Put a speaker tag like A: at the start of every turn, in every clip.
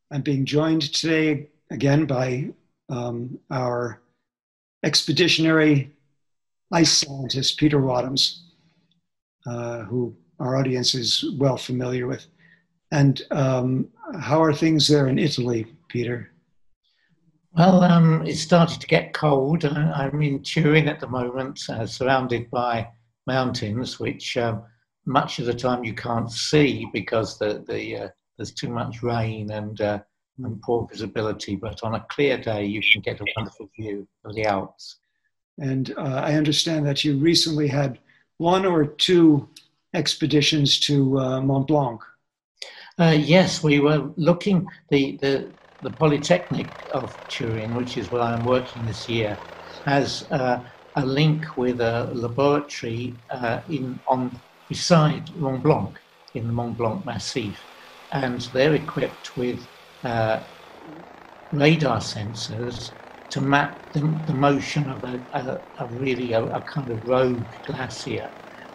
A: I'm being joined today again by our expeditionary ice scientist, Peter Wadhams, who our audience is well familiar with. And how are things there in Italy, Peter?
B: Well, it's started to get cold. I'm in Turin at the moment, surrounded by mountains, which much of the time you can't see because there's too much rain and poor visibility. But on a clear day, you can get a wonderful view of the Alps.
A: And I understand that you recently had one or two expeditions to Mont Blanc.
B: Yes, we were looking, the Polytechnic of Turin, which is where I'm working this year, has a link with a laboratory beside Mont Blanc, in the Mont Blanc Massif. And they're equipped with radar sensors to map the motion of a kind of rogue glacier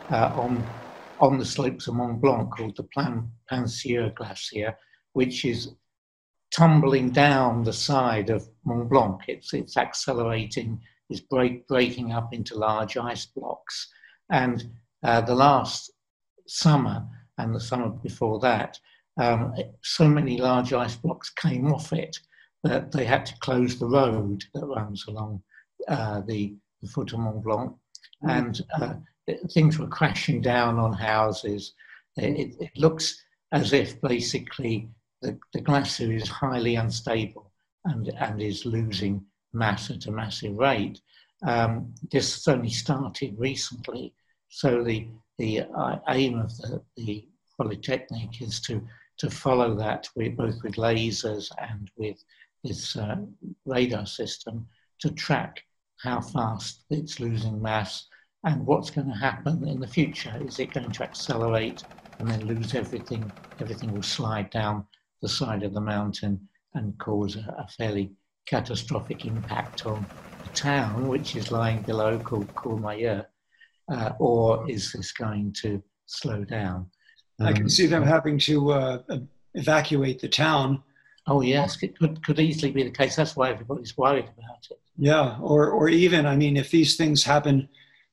B: on the slopes of Mont Blanc called the Pincieux Glacier, which is tumbling down the side of Mont Blanc. It's accelerating, it's breaking up into large ice blocks. And the last summer and the summer before that, so many large ice blocks came off it that they had to close the road that runs along the foot of Mont Blanc. And things were crashing down on houses. It looks as if basically the glacier is highly unstable and is losing mass at a massive rate. This has only started recently, so the aim of the Polytechnic is to follow that both with lasers and with this radar system to track how fast it's losing mass and what's going to happen in the future. Is it going to accelerate and then lose everything? Everything will slide down the side of the mountain and cause a fairly catastrophic impact on the town, which is lying below, called Courmayeur, or is this going to slow down?
A: I can see them having to evacuate the town.
B: Oh yes, it could easily be the case. That's why everybody's worried about it.
A: Yeah, or even, I mean, if these things happen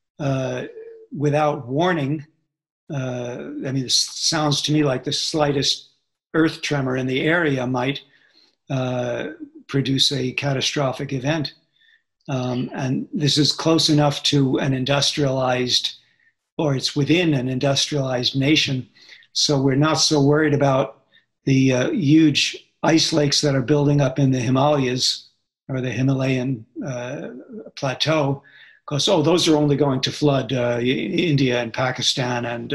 A: without warning, I mean, this sounds to me like the slightest earth tremor in the area might produce a catastrophic event. And this is close enough to an industrialized, or it's within an industrialized nation. So we're not so worried about the huge ice lakes that are building up in the Himalayas or the Himalayan plateau, because, those are only going to flood India and Pakistan and,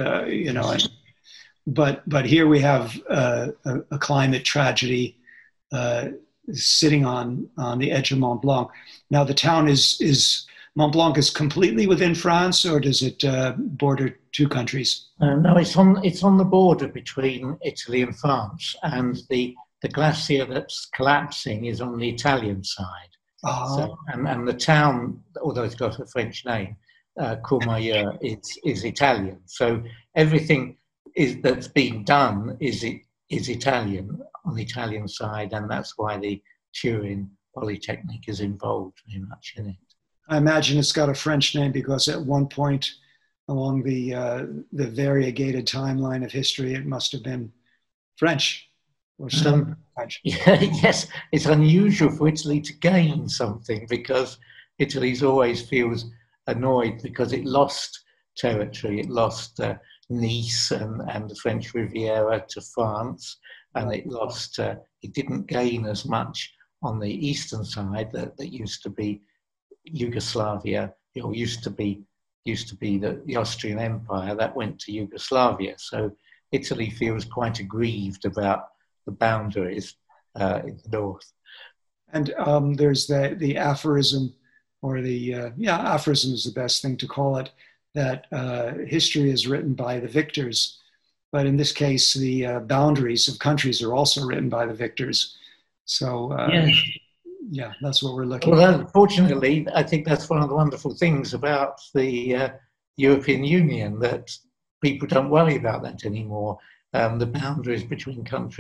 A: but here we have a climate tragedy sitting on the edge of Mont Blanc. Now the town is Mont Blanc is completely within France, or does it border two countries?
B: No, it's on the border between Italy and France, and the glacier that's collapsing is on the Italian side. So, and the town, although it's got a French name, Courmayeur, is Italian. So everything that's being done is Italian on the Italian side, and that's why the Turin Polytechnic is involved very much in it.
A: I imagine it's got a French name because at one point along the variegated timeline of history, it must have been French. Or some French.
B: Yes, it's unusual for Italy to gain something because Italy always feels annoyed because it lost territory. It lost Nice and the French Riviera to France, and it didn't gain as much on the eastern side that used to be Yugoslavia, or used to be the Austrian Empire that went to Yugoslavia. So Italy feels quite aggrieved about the boundaries in the north.
A: And there's the aphorism, or aphorism is the best thing to call it, that history is written by the victors. But in this case, the boundaries of countries are also written by the victors. So yeah, that's what we're looking at.
B: Well, unfortunately, I think that's one of the wonderful things about the European Union, that people don't worry about that anymore. The boundaries between countries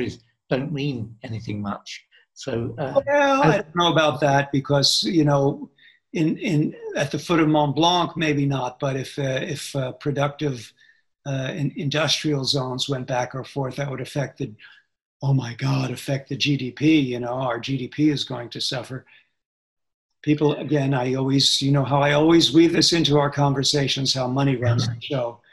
B: don't mean anything much. So,
A: Well, I don't know about that because, you know, in at the foot of Mont Blanc, maybe not. But if productive industrial zones went back or forth, that would affect the, oh my God, affect the GDP. You know, our GDP is going to suffer. People, again, I always, you know, how I always weave this into our conversations, how money runs the show.